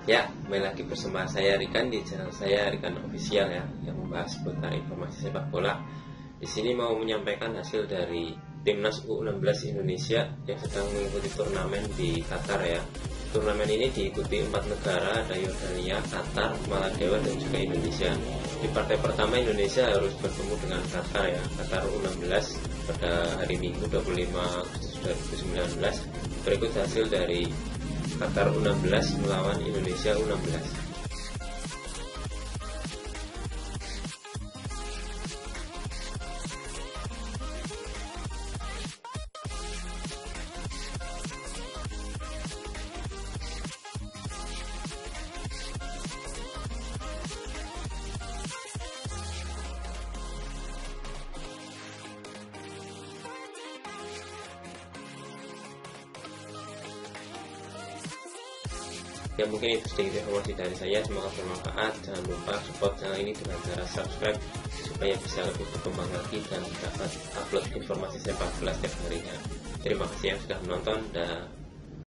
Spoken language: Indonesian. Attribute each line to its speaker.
Speaker 1: Ya, kembali lagi bersama saya Rikan di channel saya Rikan Official ya, yang membahas seputar informasi sepak bola. Di sini mau menyampaikan hasil dari Timnas U16 Indonesia yang sedang mengikuti turnamen di Qatar ya. Turnamen ini diikuti 4 negara, ada Yordania, Qatar, Maladewa dan juga Indonesia. Di partai pertama Indonesia harus bertemu dengan Qatar ya, Qatar U16 pada hari Minggu 25 Agustus 2019. Berikut hasil dari Qatar U16 melawan Indonesia U16. Ya, mungkin itu sedikit informasi dari saya, semoga bermanfaat. Jangan lupa support channel ini dengan cara subscribe supaya bisa lebih berkembang lagi dan dapat upload informasi sepak bola setiap harinya. Terima kasih yang sudah menonton dan